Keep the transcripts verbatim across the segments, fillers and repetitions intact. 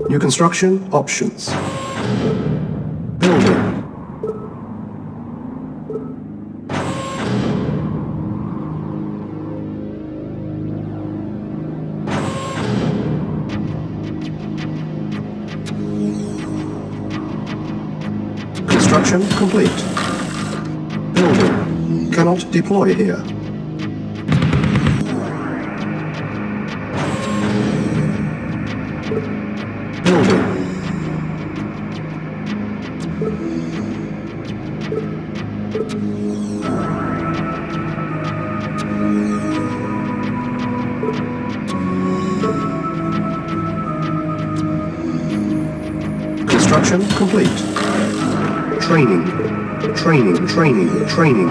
New construction options. Building. Construction complete. Building. Cannot deploy here. Building. Construction complete. Training. Training, training, training.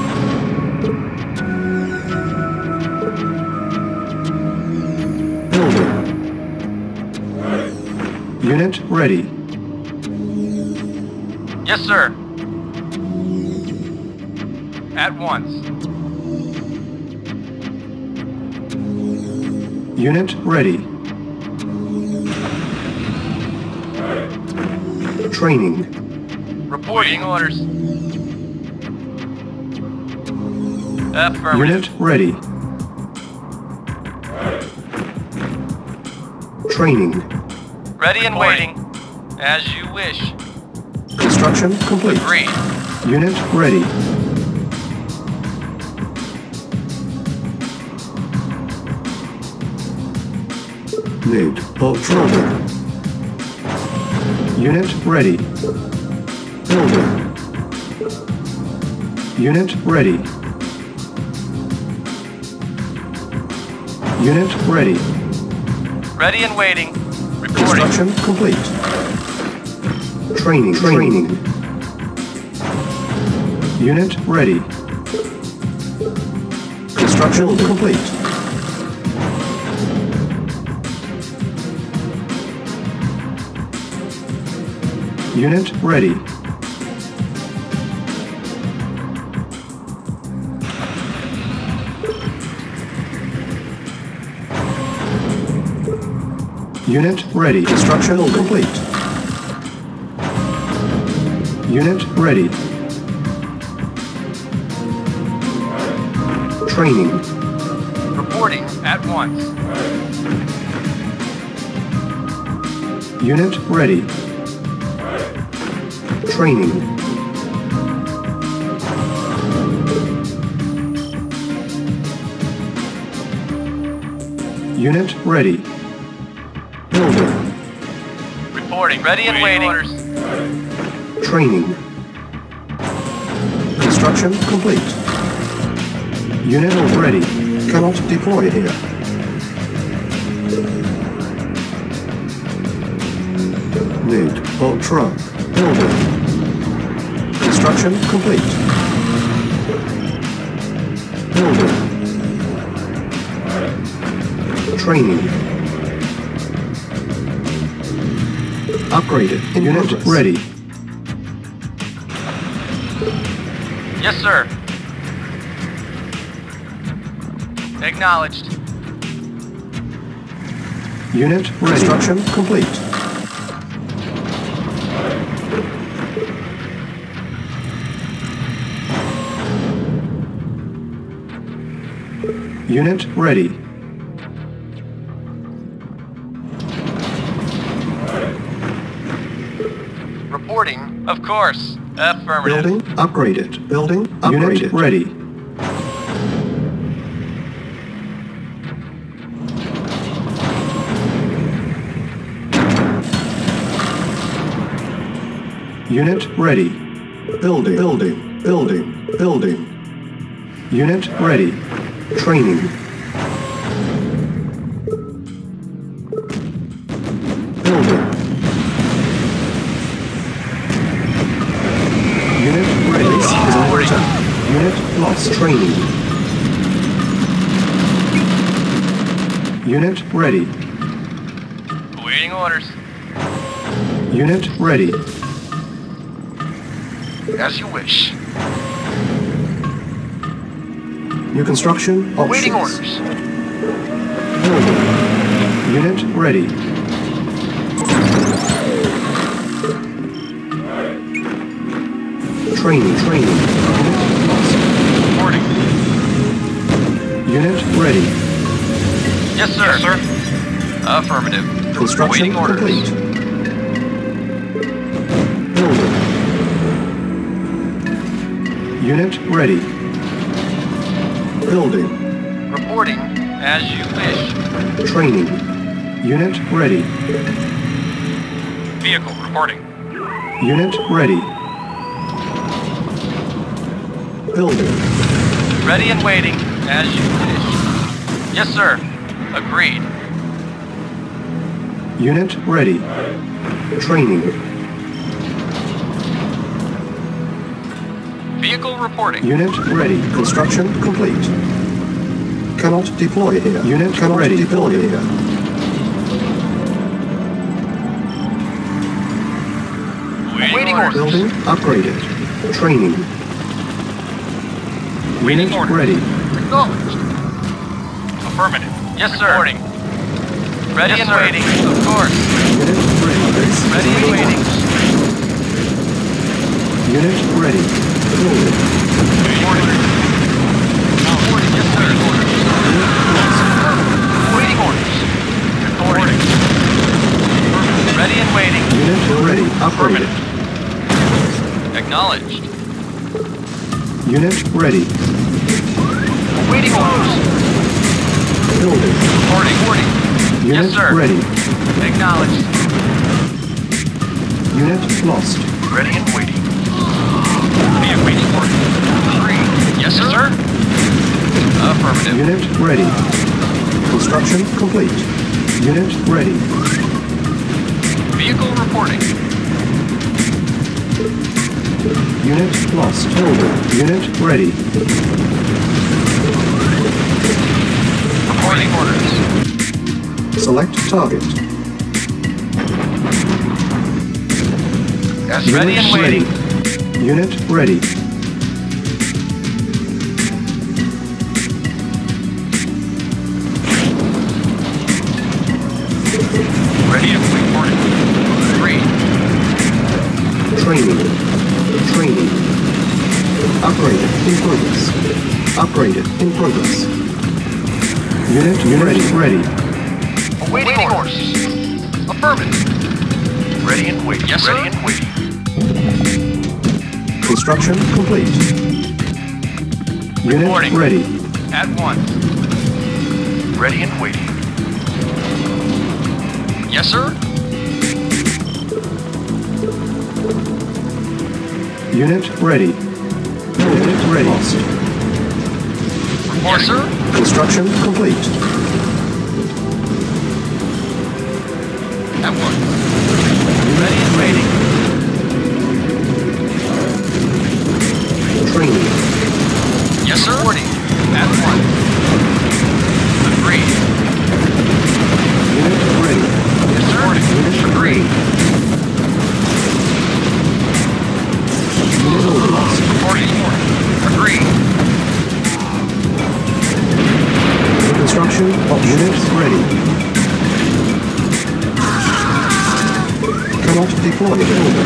Building. Unit ready. Yes, sir. At once. Unit ready. Training. Reporting orders. Affirmative. Unit ready. Training. Ready and waiting. As you wish. Construction complete. Agreed. Unit ready. Need patrolling. Unit ready. Building. Unit ready. Unit ready. Ready and waiting. Reporting. Construction complete. Training. Training. Unit ready. Construction complete. Unit ready. Unit ready. Construction complete. Unit ready. Training. Reporting at once. Unit ready. Training. Unit ready. Building. Reporting. Ready and waiting. Orders. Training. Construction complete. Unit ready. Cannot deploy here. Need bolt truck. Building. Construction complete. Building. Training. Upgraded. In Unit progress. Ready. Yes, sir. Acknowledged. Unit ready. Construction complete. Unit ready. Reporting, of course. Affirmative. Building upgraded. Building upgraded. Unit ready. Unit ready. Building, building, building, building. Unit ready. Training. Building. Unit ready. Base is under attack. Unit lost. Training. Unit ready. Awaiting orders. Unit ready. As you wish. New construction options. Awaiting orders. Building. Unit ready. Training, training. Unit lost. Reporting. Unit ready. Yes, sir. Yes, sir. Affirmative. Construction Waiting orders. complete. Building. Unit ready. Building. Reporting as you wish. Training. Unit ready. Vehicle reporting. Unit ready. Building. Ready and waiting as you wish. Yes, sir. Agreed. Unit ready. Training. Vehicle reporting. Unit ready. Construction complete. Cannot deploy here. Unit cannot ready. Deploy here. Waiting, Waiting orders. Building upgraded. Training. Waiting Unit orders. ready. Acknowledged. Affirmative. Yes, sir. Reporting. Ready Yes, and sir. waiting. Of course. Unit ready. Ready and waiting. Unit ready. Building. Reporting. Reporting. Yes, sir. Waiting orders. Reporting. Ready and waiting. Unit ready. Upgraded. Acknowledged. Unit ready. Waiting orders. Building. Reporting. Reporting. Unit Yes, sir. ready. Acknowledged. Unit lost. Ready and waiting. Be a waiting order. Three. Yes, sir. Affirmative. Unit ready. Construction complete. Unit ready. Vehicle reporting. Unit lost. Building. Unit ready. Reporting orders. Select target. Yes, Unit ready and waiting. ready. Unit ready. Ready and reporting. Three. Training. Training. Upgraded in progress. Upgraded in progress. Unit, unit ready. ready. Waiting, waiting orders. Affirmative. Ready and waiting. Yes, ready and waiting. Construction complete. Unit Reporting. ready. At once. Ready and waiting. Yes, sir. Unit ready. Unit ready. Lost. Yes, sir. Construction complete. At once. Ready and waiting. Training. Yes, sir. Reporting. At once. Agreed. Unit ready. Yes, sir. Unit Agreed. Unit lost. Reporting. Agreed. Construction of units ready. Cannot deploy building.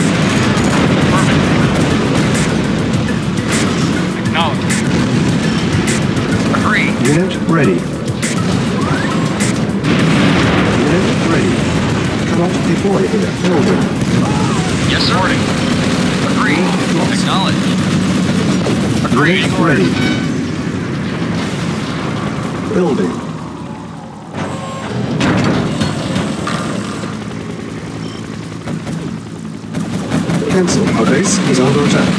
Acknowledged. Agreed. Unit ready. Unit ready. Cannot deploy here. Building. Yes, sir. Agreed. Acknowledged. Agreed. Unit ready. Building. Cancel. Our base is under attack.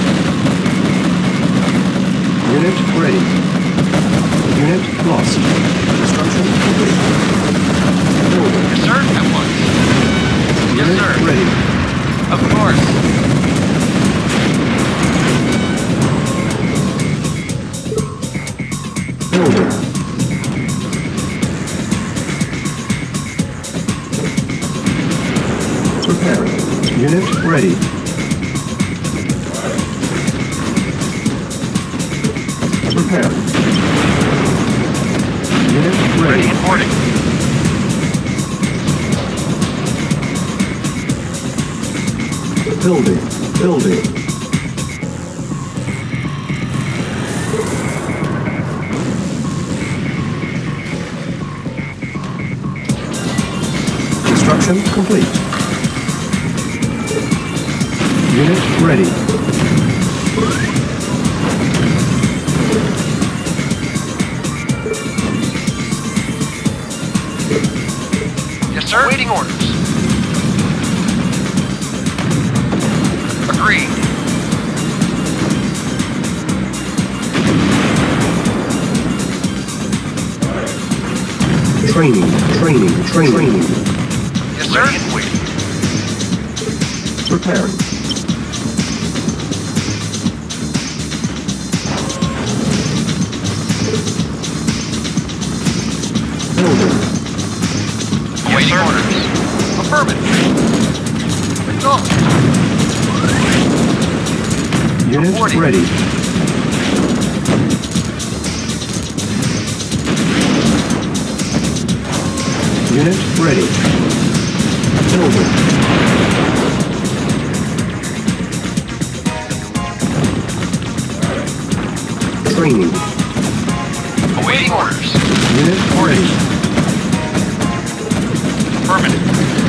Unit ready. Unit lost. Construction complete. Building. Yes, sir. At once. Yes, Unit sir. ready. Of course. Building. Preparing. Unit ready. Preparing. Unit Ready ready. and boarding. Building. Building. Construction complete. Unit ready. Yes, sir. Waiting orders. Agreed. Training, training, training. Yes, sir. Ready and waiting. Preparing. Building. Awaiting orders. Affirmative. Acknowledged. Unit Reporting. ready. Unit ready. Building. Training. Awaiting orders. Unit ready. Affirmative.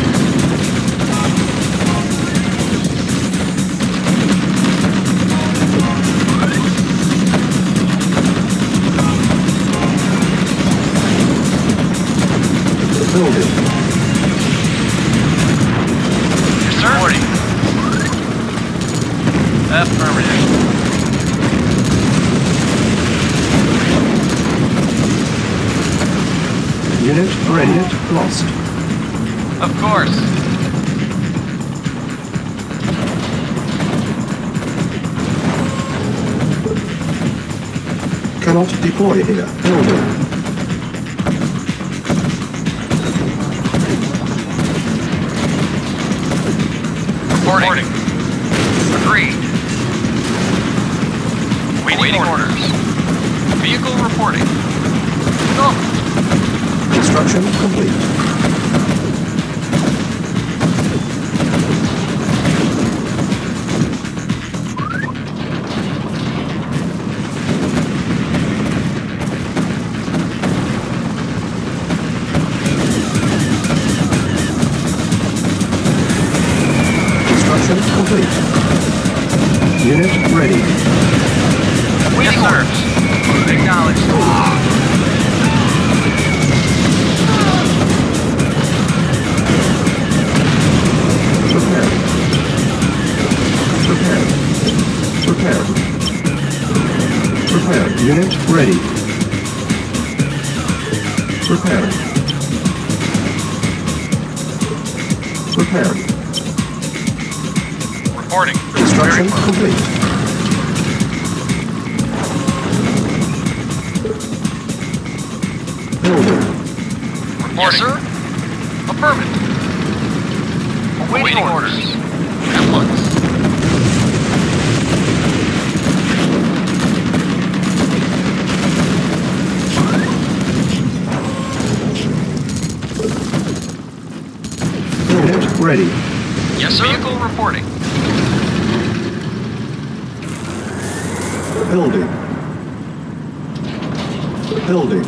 Building. Yes, sir. Reporting. Affirmative. Unit ready. Unit lost. Of course. Cannot deploy here. Building. Reporting. Agreed. Waiting, orders. Vehicle reporting. Acknowledged. Construction complete. Construction complete. Unit ready. Waiting orders. Acknowledged. Prepared. Prepared. Prepared. Prepared. Unit ready. Prepared. Prepared. Reporting. Construction complete. Building. Reporting. Yes, sir. Affirmative. Awaiting orders. At once. Unit ready. Yes, sir. Vehicle reporting. Building. Building.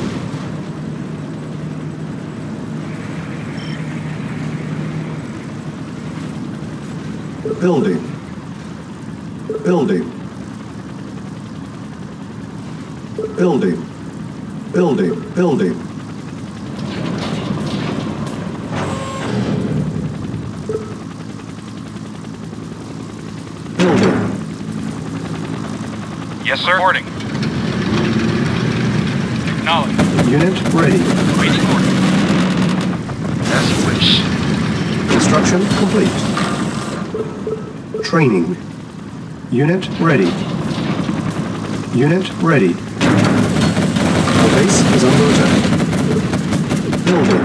Building. Building. Building. Building. Building. Building. Yes, sir. Reporting. Acknowledged. Unit ready. Waiting order. As you wish. Construction complete. Training. Unit ready. Unit ready. Our base is under attack. Building.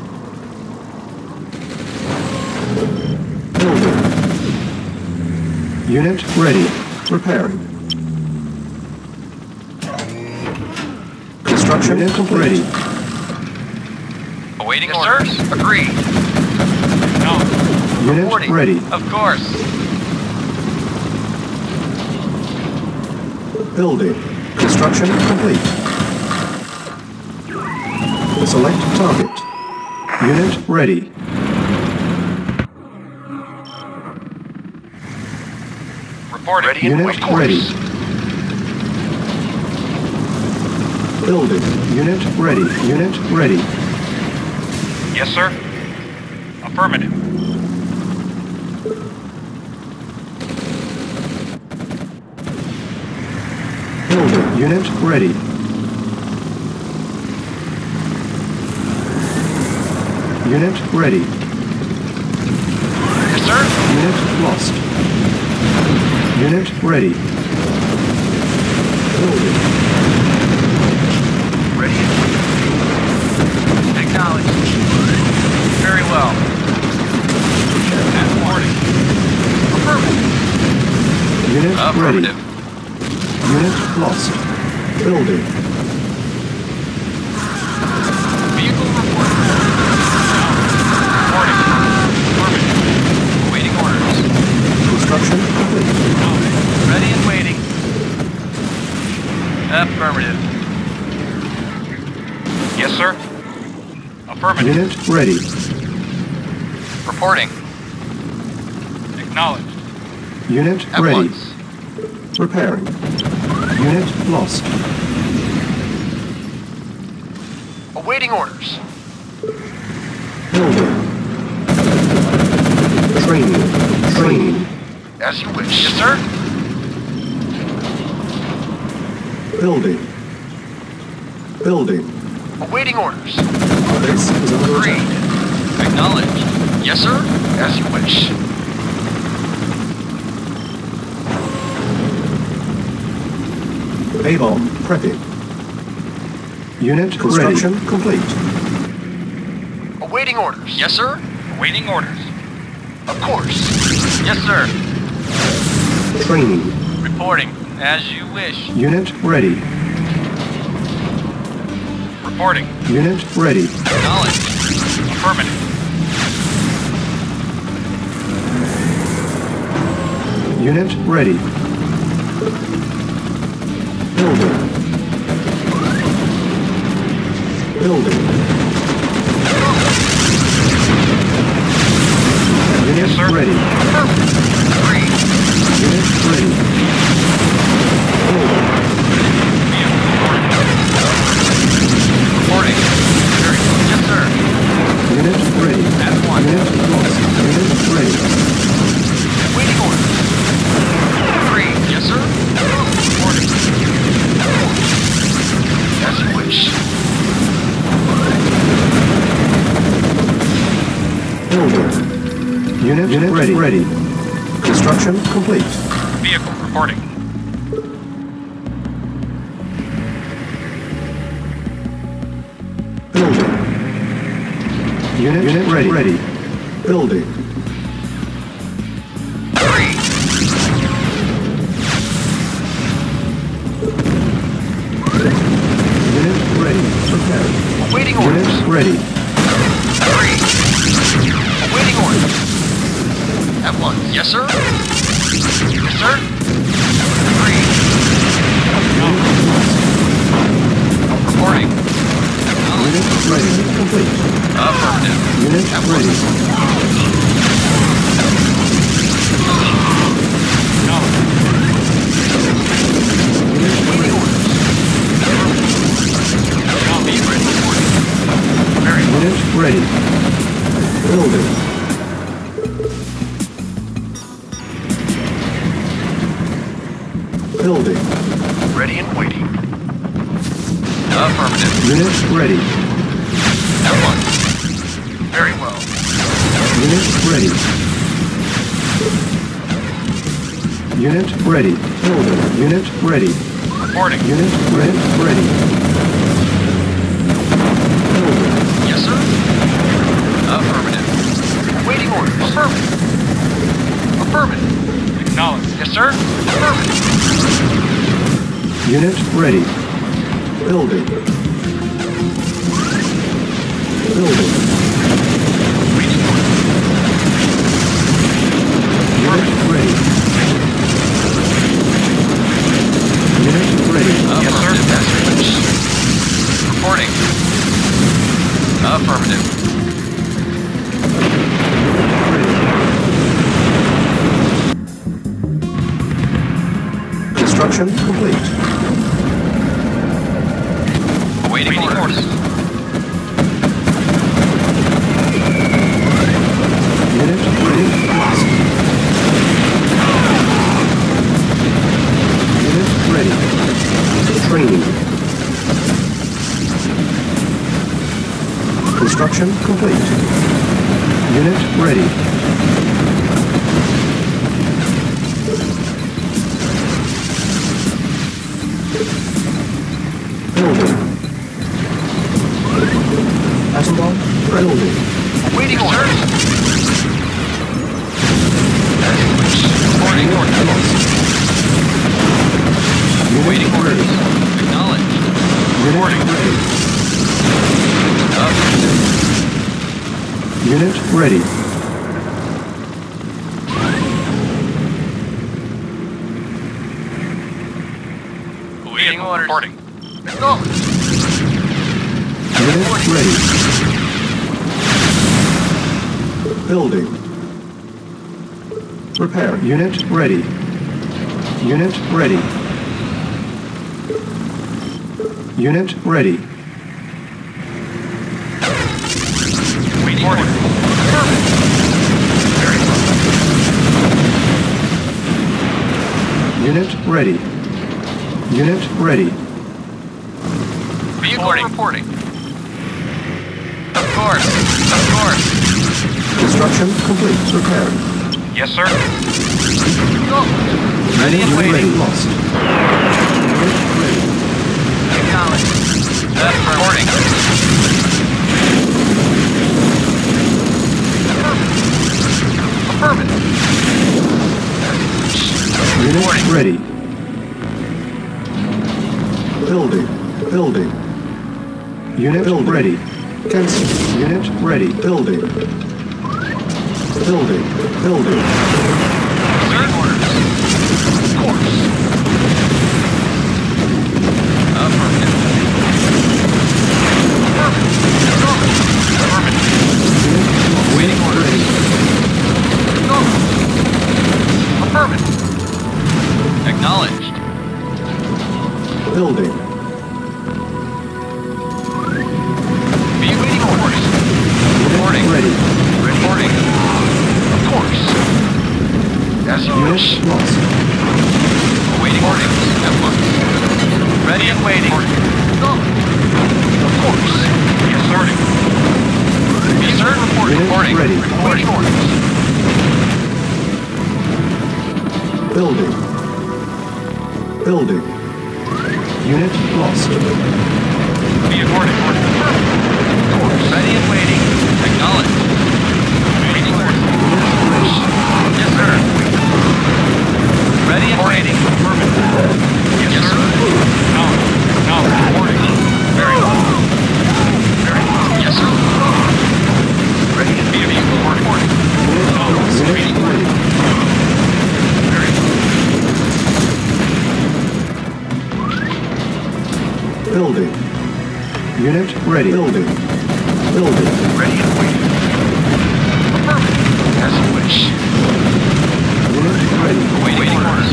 Building. Unit ready. Repairing. Construction complete. Ready. Awaiting yes, orders. Sir. Agreed. No. Unit Reporting. ready. Of course. Building. Construction complete. Select target. Unit ready. Reporting. Ready and Unit waiting. Of course. ready. Building. Unit ready. Unit ready. Yes, sir. Affirmative. Building. Unit ready. Unit ready. Yes, sir. Unit lost. Unit ready. Building. Ready and waiting. Acknowledged. Very well. At warning. Affirmative. Unit ready. Affirmative. Unit lost. Building. Vehicle reporting. Reporting. Affirmative. Awaiting orders. Construction complete. Ready and waiting. Affirmative. Yes, sir. Affirmative. Unit ready. Reporting. Acknowledged. Unit At ready. once. Repairing. Unit lost. Awaiting orders. Building. Training. Training. As you wish. Yes, sir. Building. Building. Awaiting orders. Base is under Agreed. attack. Acknowledged. Yes, sir. As you wish. A-bomb prepping. Unit construction complete. Awaiting orders. Yes, sir. Awaiting orders. Of course. Yes, sir. Training. Reporting. As you wish. Unit ready. Reporting. Unit ready. Acknowledged. Affirmative. Unit ready. Building. Building. Unit Yes, sir. ready. Agreed. Unit ready. Building. Vehicle reporting. Reporting. Very well. Yes, sir. Unit ready. At once. Unit lost. Unit ready. Awaiting orders. Agreed. Yes, sir. Reporting. As you wish. Building. Unit, Unit ready. ready. Construction complete. Vehicle reporting. Building. Unit, Unit ready. ready. Building. Agreed. Unit ready. Prepared. Awaiting orders. Unit ready. Agreed. Awaiting orders. At once. Yes, sir. Yes, sir. Agreed. Reporting. Unit ready. Complete. Affirmative. Unit At ready. once. Unit ready. I'll be ready. Very well. Unit ready. Building. Building. Ready and waiting. Affirmative. Unit ready. At once. Very well. Unit ready. Unit ready. Building. Unit ready. Reporting. Unit ready. Ready. Building. Yes, sir. Affirmative. Awaiting orders. Affirmative. Affirmative. Acknowledged. Yes, sir. Affirmative. Unit ready. Building. Building. Waiting order. Unit ready. Unit ready. Yes, sir. Affirmative. Reporting. Affirmative. Construction complete. Awaiting orders. Unit ready. Lost. Unit ready. Training. Construction complete. Unit ready. Building. Atom bomb building. Waiting orders. Reporting orders. Unit Awaiting orders. ready. Acknowledged. Unit ready. Up. Unit ready. Awaiting orders. Reporting. Acknowledged. Unit ready. Building. Repair. Unit ready. Unit ready. Unit ready. Awaiting orders. Very well. Unit ready. Unit ready. Vehicle reporting. reporting. Of course. Of course. Construction complete. Repair. Yes, sir. Acknowledged. Ready and Unit waiting. ready. Lost. Unit ready. Acknowledged. That's reporting. Affirmative. Unit Reporting. ready. Building. Building. Unit build ready. Cancel. Unit ready. Building. Building. Building. Third orders. Of course. Affirmative. Affirmative. Awaiting orders. Acknowledged. Affirmative. Acknowledged. Building. Vehicle reporting. Reporting. Ready. Reporting. Of course. As you wish. Unit lost. Awaiting orders. At once. Ready and waiting. Acknowledged. Of course. Yes, sir. Yes, sir. Reporting. Unit Reporting. ready. Waiting orders. Building. Building. Unit lost. Vehicle reporting. Of course. Ready and waiting. Acknowledged. Waiting orders. Yes, sir. Ready and waiting. Affirmative. Yes, sir. Acknowledged. Acknowledged. Reporting. Very well. Very well. Yes, sir. Ready and vehicle reporting. Acknowledged. Unit Waiting orders. ready. Very well. Building. Unit ready. Building. Building. Ready and waiting. Affirmative. As you wish. Unit ready. Waiting orders.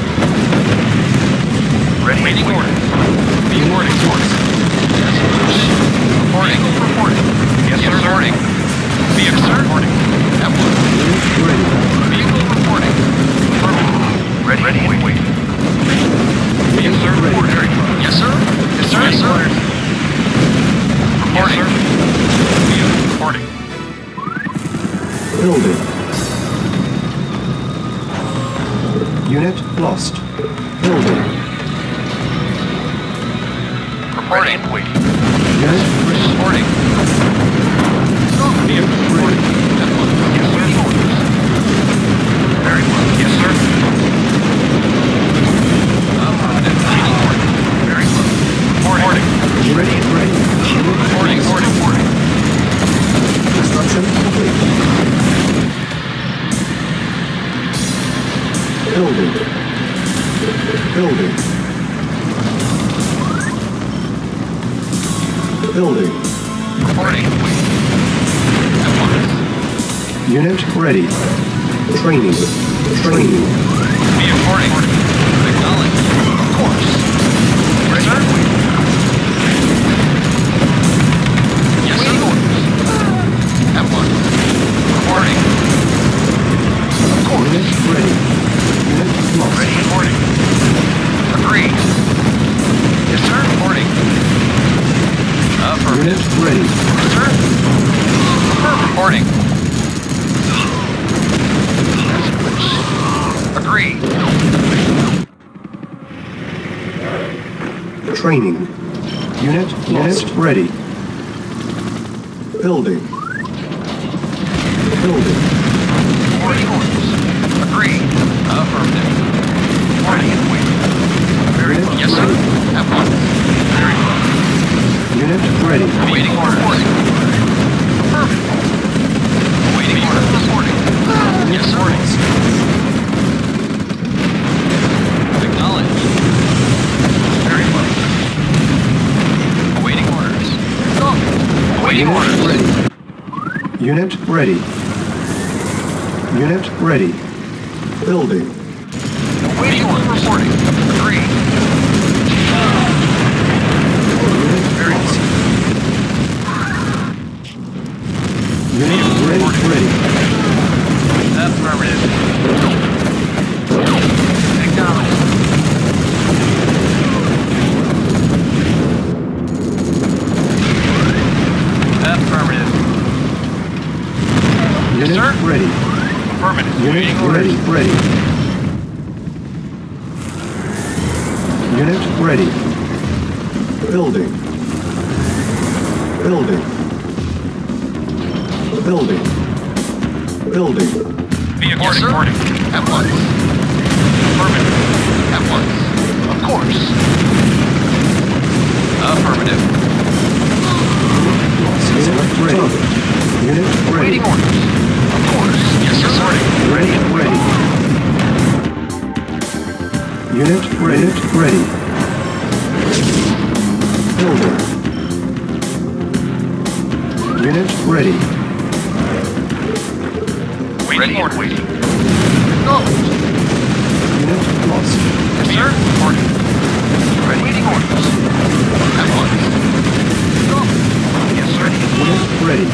Ready and Waiting waiting. orders. Reporting. As you wish. Reporting. Vehicle reporting. Yes, sir. Reporting. Vehicle reporting. At once. Unit ready. Vehicle reporting. Affirmative. Ready, ready and waiting. Yes, sir. Ready. Reporting. Yes, sir. Yes, sir. Yes, sir. Reporting. Vehicle reporting. Building. Unit lost. Building. Reporting and waiting. Unit ready. Reporting. Vehicle reporting. At once. Yes, sir. Orders. Very well. Yes, sir. Affirmative. Waiting order. Very well. Reporting. Ready. Ready. Reporting. Reporting. Reporting. Construction complete. Building. Building. Building. Reporting. At once. Unit ready. Training. Training. Be reporting. Acknowledged. sir. Yes, sir. Have one. Reporting. Of course. Unit ready. Unit lost. Ready, reporting. Agreed. Yes, sir. Reporting. Affirmative. Unit ready. Yes, sir. Affirmative. Reporting. Agreed. Training. Unit lost. Unit ready. Building. Building. Reporting orders. Agreed. Affirmative. Ready and waiting. Very well. Yes, sir. Have one. Very well. Unit ready. Awaiting orders. Reporting. Affirmative. Awaiting orders. Reporting. Yes, sir. Acknowledged. Very well. Awaiting orders. Go. Awaiting Unit orders. ready. Unit ready. Unit ready. Building. Awaiting orders. Reporting. Agreed. Unit Very well. Unit ready. Ready. Affirmative. Acknowledged. Affirmative. Yes, Unit sir. ready. Affirmative. Unit Awaiting orders. ready. Ready. Unit ready. Building. Building. Building. Building. Vehicle yes, reporting. At once. Affirmative. At once. Of course. Affirmative. Unit ready. Unit ready. Waiting orders. Of course. Yes, yes, sir. Ready and ready. Unit ready. Unit ready. Building. Unit ready. Waiting order. Waiting. Go. Unit lost. Yes, sir. Reporting. Ready. Waiting orders. At once. Go. Yes, sir. Unit ready.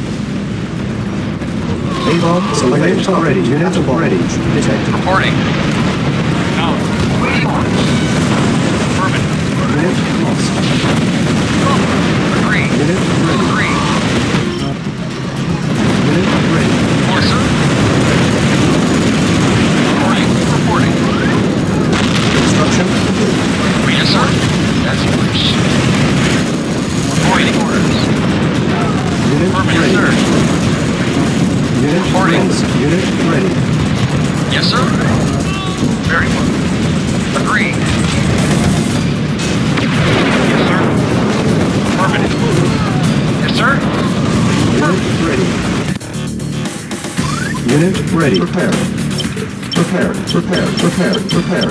A-bomb selected. Ready. Unit ready. Detected. Reporting. Now. Waiting orders. Affirmative. Unit lost. Go. Agreed. Unit ready. Agreed. Unit ready. Yes, sir. Reporting. Reporting. Construction complete. Yes, sir. That's yours. Waiting orders. Unit Affirmative, ready. sir. Unit Reporting. lost. Unit ready. Yes, sir. Very well. Agreed. Yes, sir. Affirmative. Yes, sir. Unit ready. Unit ready. Prepare. Prepare. Prepare. Prepare. Prepare.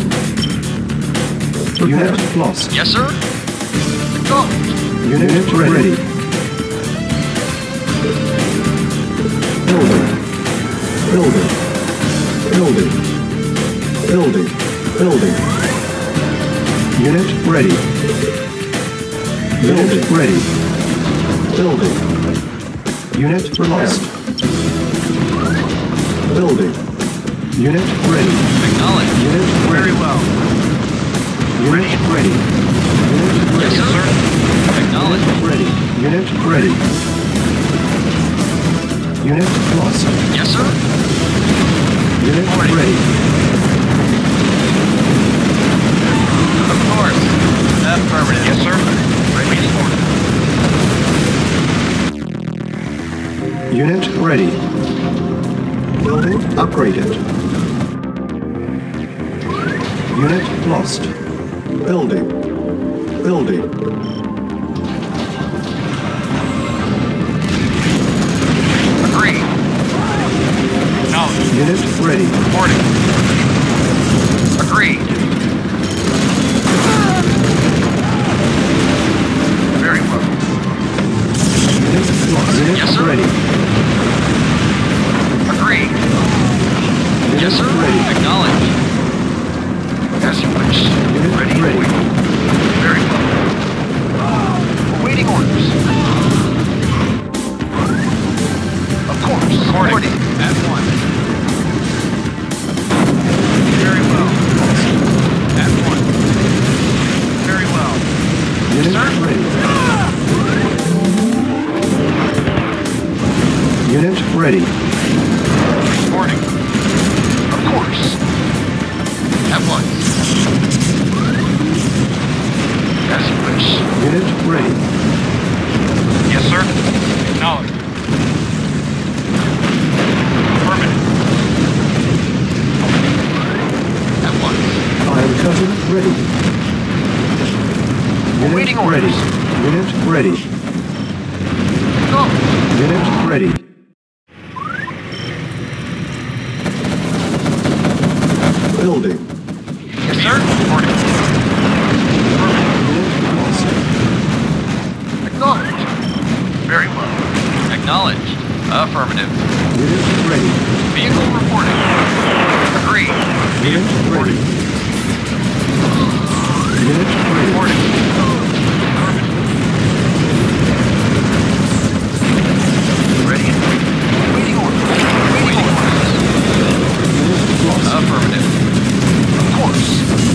Unit lost. Yes, sir. Go. Unit ready. Building. Building. Building. Building. Building. Unit ready. Unit ready. Building. Unit lost. Building. Unit ready. Acknowledge. Unit Very ready. well. Unit ready. Unit Yes, ready. sir. Acknowledge. Unit ready. Unit ready. Unit lost. Yes, sir. Unit Ready. ready. Of course. Affirmative. Yes, sir. Waiting order. Unit ready. Building upgraded. Unit lost. Building. Building. Agreed. Acknowledge. Unit ready. Reporting. Agreed. Very well. Unit lost. Unit Yes, sir. ready. Agreed. Unit Yes, sir. ready. Acknowledge. As you wish. Unit Ready. ready. Very well. orders. Reporting. At one. Very well. At one. Very well. Unit Sir? ready. Unit ready. Reporting. Of course. At once. As you wish. Unit ready. Yes, sir. Acknowledged. Affirmative. At once. I am curtain ready. Unit Awaiting ready. orders. Unit ready. Go. Unit ready. Building. Yes, sir. Reporting. Unit lost. Acknowledged. Very well. Acknowledged. Affirmative. Unit ready. Vehicle reporting. Agreed. Unit ready. Unit ready. Reporting. Ready and waiting. Waiting orders. Waiting orders. Unit lost. Affirmative. Of course.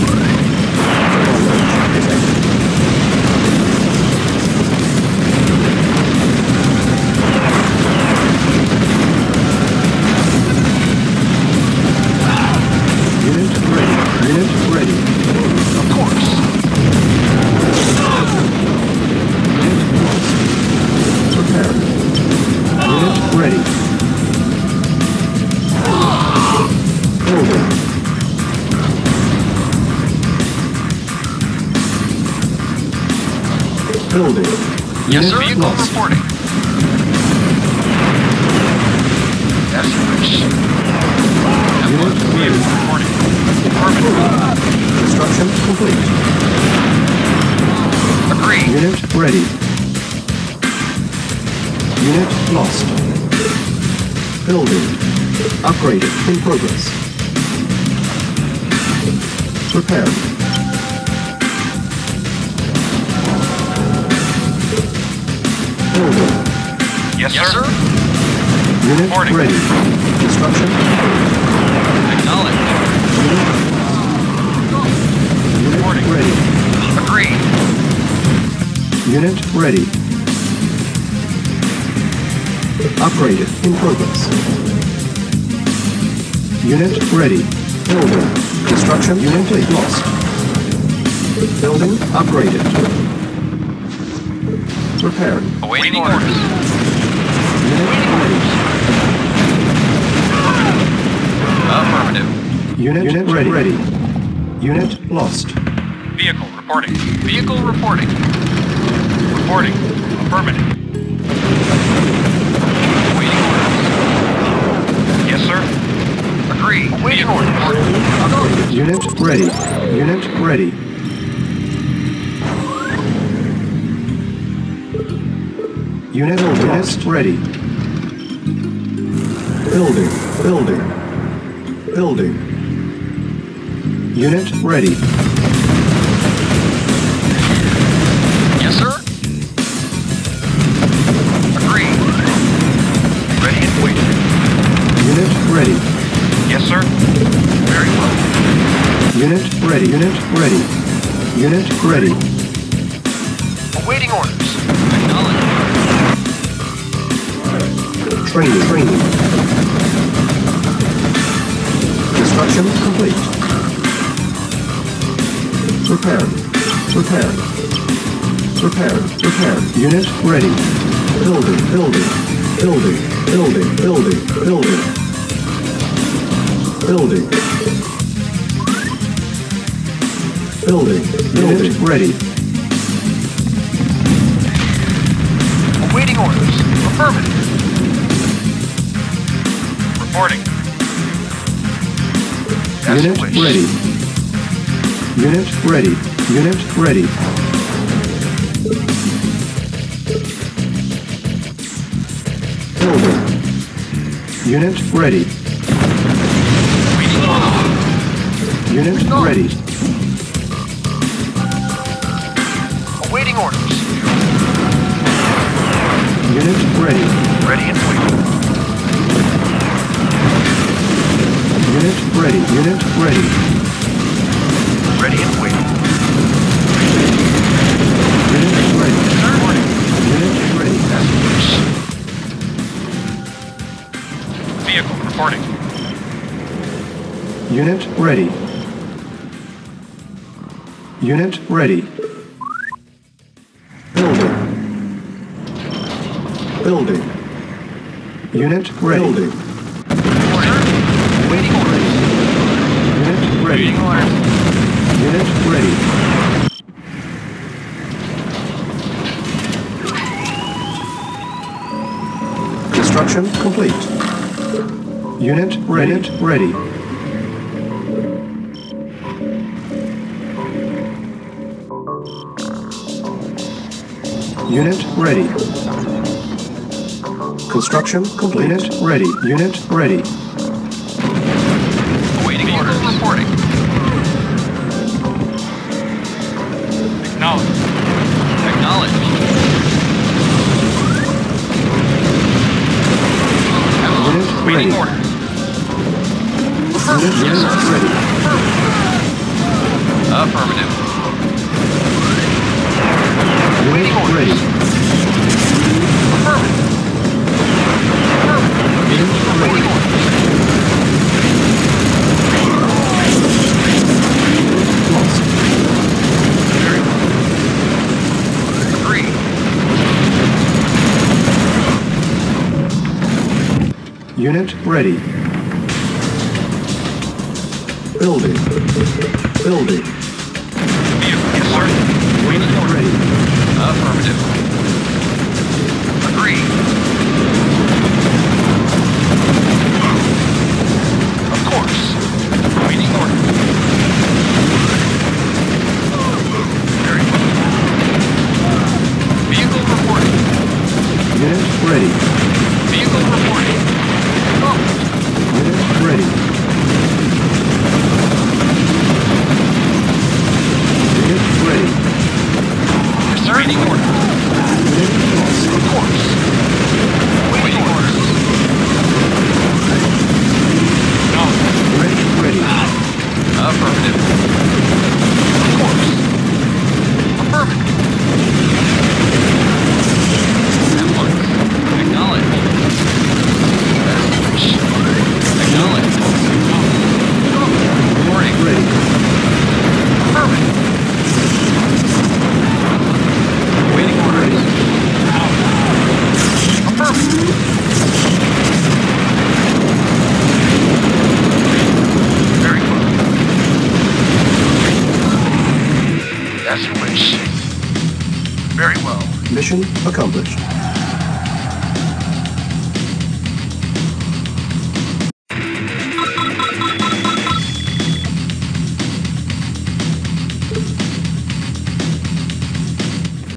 Unit ready. Unit ready. Of course. Unit lost. Prepare. Unit ready. Building. Building. Yes, Unit sir. Vehicle lost. reporting. As you wish. Unit ready. Reporting. Affirmative. Construction complete. Agreed. Unit ready. Unit lost. Building. Upgraded. In progress. Prepared. Building. Yes, sir. Unit Reporting. ready. Construction complete. Acknowledged. Unit Reporting. ready. Agreed. Unit ready. Upgraded. In progress. Unit ready. Building. Construction unit lost. Building upgraded. Repaired. Awaiting orders. Unit ready. Affirmative. Unit, Unit ready. ready. Unit lost. Vehicle reporting. Vehicle reporting. Reporting. Affirmative. Awaiting orders. Yes, sir. Agreed. Awaiting Vehicle orders. reporting. Upgraded. Unit ready. Unit ready. Unit lost. Ready. Building. Building. Building. Unit ready. Yes, sir. Agreed. Ready and waiting. Unit ready. Yes, sir. Very well. Unit ready. Unit ready. Unit ready. Awaiting orders. Acknowledged. Training. Training. Construction complete. Repaired. Repaired. Repaired. Repaired. Unit ready. Building. Building. Building. Building. Building. Building. Building. Building. Unit ready. Awaiting orders. Affirmative. Reporting. As you Unit wish. ready. Unit ready. Unit ready. Building. Unit ready. Waiting orders. Unit ready. Awaiting orders. Unit ready. Ready and waiting. Unit ready. Unit ready. Ready and waiting. Unit ready. Reporting. Unit ready. Vehicle reporting. Unit ready. Unit ready. Building. Building. Unit ready. Building. Waiting orders. Unit ready. Waiting orders. Unit ready. Construction complete. Unit ready. Unit ready. Unit ready. Construction complete. Unit ready. Unit ready. Waiting orders. Reporting. Acknowledge. Acknowledge. Unit Waiting ready. orders. Unit, Yes, unit sir. ready. Affirmative. Unit ready. Affirmative. Unit ready. Waiting orders. Lost. Very well. Agreed. Unit ready. Building. Building. Vehicle. Yes, sir. Waiting Unit orders. ready. Affirmative. Agreed. Of course. Waiting orders. Very well. Vehicle reporting. Unit ready. Vehicle reporting. Oh, Unit ready. Unit ready. yes, sir. Waiting orders. Unit lost. Of course. Waiting orders. No. Ready. Ready. Affirmative. Of course. Affirmative. At once. Acknowledge. Acknowledge. Reporting. Ready. Affirmative. Waiting orders. Affirmative. Very well. That's a wish. Very well. Mission accomplished.